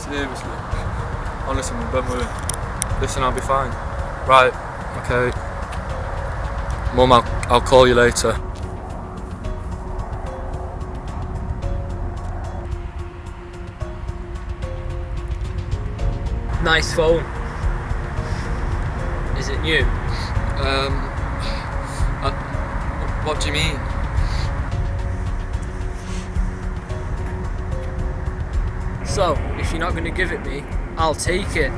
Seriously. Honestly, don't worry. Listen, I'll be fine. Right, okay. Mum, I'll call you later. Nice phone. Is it new? What do you mean? So, if you're not going to give it me, I'll take it.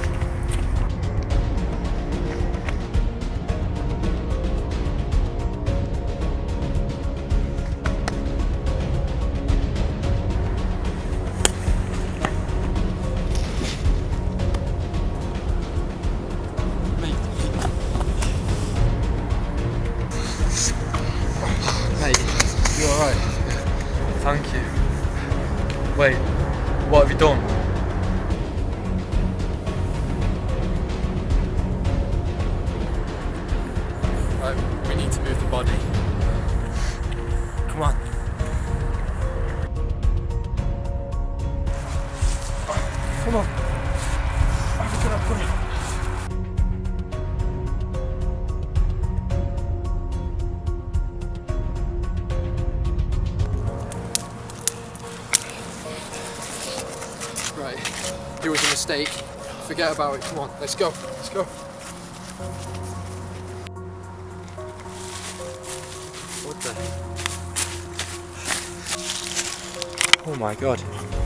Mate, you alright? Thank you. Wait, what have you done? Right, we need to move the body. Come on. Come on. Everything I've done it. Right, it was a mistake. Forget about it. Come on, let's go. Let's go. What the? Oh my god.